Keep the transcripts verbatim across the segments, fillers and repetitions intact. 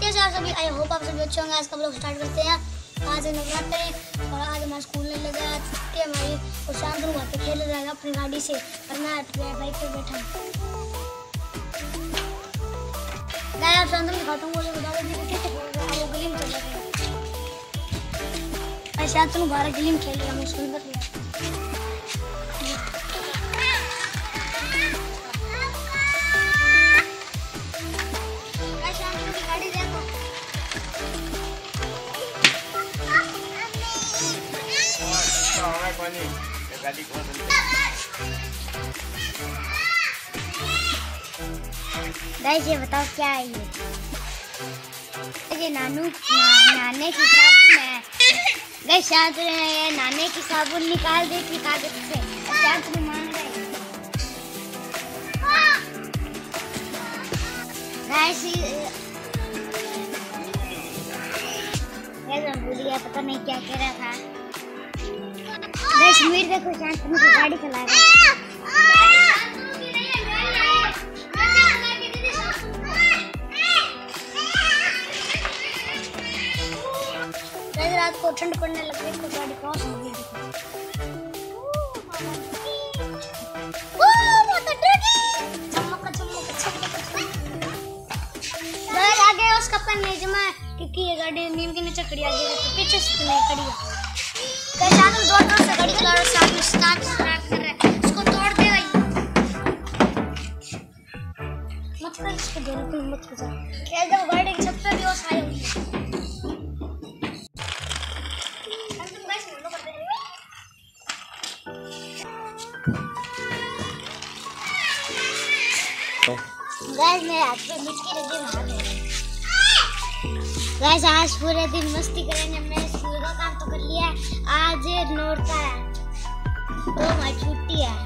कैसे आप सभी, आई होप आप सभी अच्छे होंगे। आज का ब्लॉग स्टार्ट करते हैं। आज नवरात्र है और आज हमारा स्कूल नहीं लगा है, छुट्टी हमारी। और शाम को वहाँ पे खेल जाएगा अपनी गाड़ी से और मैं बाइक पे बैठा हूँ। आप शाम को खाटू बोले बता वो गली में चल रहा है। शायद तुम बारह गली में खेल रहा हूँ सुंदर लिया। गाइस ये बताओ क्या है ये? ये नानू ना, नाने की साबुन है। गाइस शायद ये नाने की साबुन निकाल दे की कागज से, शायद तुम मान रहे। गाइस ये भूल गया, पता नहीं क्या कह रहा था। गाइस मीर देखो शायद तुम गाड़ी चला रहा है। रात को ठंड पड़ने लग गई तो गाड़ी क्रॉस हो गई। चमक चमक चमक आगे उसका पन नहीं जमा क्योंकि ये गाड़ी नीम के नीचे खड़ी आ गई तो पीछे से नहीं खड़ी है। कई साथ में दो तरफ से गाड़ी चला रहा है, साथ में स्टार्ट स्टार्ट कर रहा है। इसको तोड़ दे भाई, मत कर इसको, देने को मत कर। क्या जब गाड़ी की छत पे भी ओस आई होगी। गाइस मेरे हाथ पे मिट्टी लगी है। गाइस आज पूरे दिन मस्ती करेंगे। मैंने स्कूल का काम तो कर लिया है। आज नोरता है तो हमारी छुट्टी है।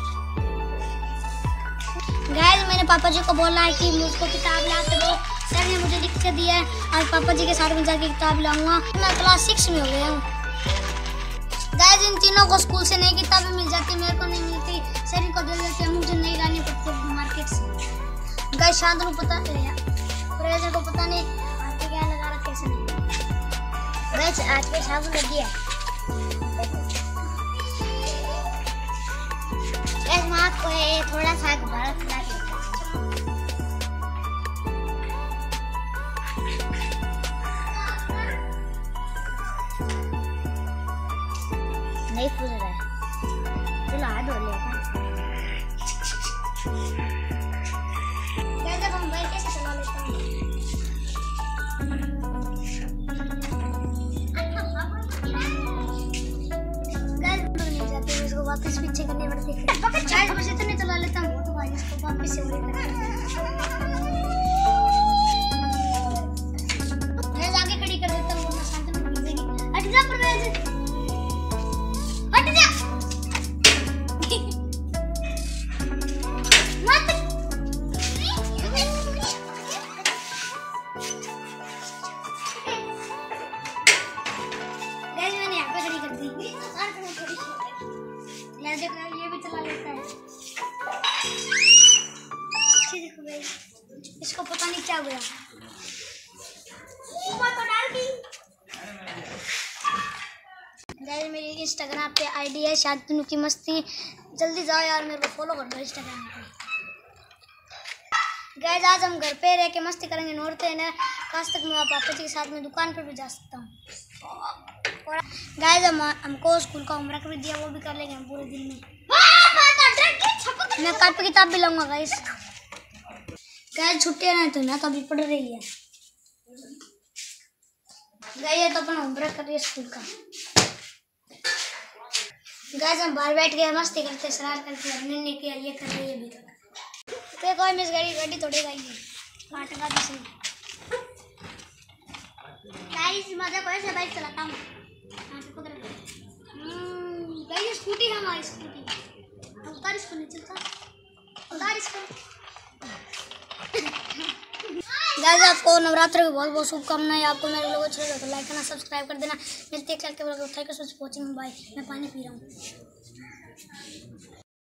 गाइस मैंने पापा जी को बोला है कि मुझको किताब ला के दो। सर ने मुझे लिख के दिया है, आज पापा जी के साथ में जाके किताब लाऊंगा। मैं क्लास सिक्स में हो गया हूँ। गाइस इन तीनों को स्कूल से नई किताबें मिल जाती, मेरे को नहीं मिलती। सर इनको दे देते हैं, मुझे नहीं लानी पड़ती मार्केट से। गाइस शांतनु पता नहीं प्रेजर को पता नहीं हाथ पे क्या लगा रहा कैसे नहीं। गाइस आज पे साबुन लगी है। गाइस मैं आपको ये थोड़ा सा भारत खिला देता नहीं फूल रहा है। चलो हाथ धो लेते हैं। वापस पीछे करने पड़ते हैं। गाइस बस इतने चला लेता हूँ तो भाई इसको वापस से उड़े मैं आगे खड़ी कर देता हूँ, वरना शांतनु भीगेगी। हट जा परवेज, हट जा मत। गाइस मैंने यहाँ पे खड़ी कर दी। ये भी चला लेता है। देखो भाई इसको पता नहीं क्या हुआ। गाइस मेरी इंस्टाग्राम पे आईडी है शांतनु की मस्ती। जल्दी जाओ यार, मेरे को फॉलो कर दो इंस्टाग्राम पे। गाइस आज हम घर पे रह के मस्ती करेंगे। नोरते हैं ना, काश तक मैं पापा जी के साथ में दुकान पे भी जा सकता हूँ। गाइस हम हमको स्कूल का होमवर्क भी दिया, वो भी कर लेंगे हम पूरे दिन में। मैं कल पे किताब भी लाऊंगा। गाइस गाइस छुट्टी नहीं तो ना कभी पढ़ रही है। गाइस ये तो अपन होमवर्क कर रही है स्कूल का। गाइस हम बाहर बैठ के मस्ती करते शरारत करते हमने नहीं किया, ये कर रही है अभी तक। तो कोई मिस गाड़ी गाड़ी थोड़ी गई है काटगा भी सही। गाइस मजा कोई से बाइक चलाता हूँ। गाइस स्कूटी है हमारी, स्कूटी उतार इसको नहीं चलता, उतार इसको। गाइस आपको नवरात्र की बहुत बहुत शुभकामनाएं। आपको मेरे लोग अच्छे लगे तो लाइक करना, सब्सक्राइब कर देना। मिलते हैं कल के ब्लॉग में। Thank you so much for watching. Bye. मैं पानी पी रहा हूँ।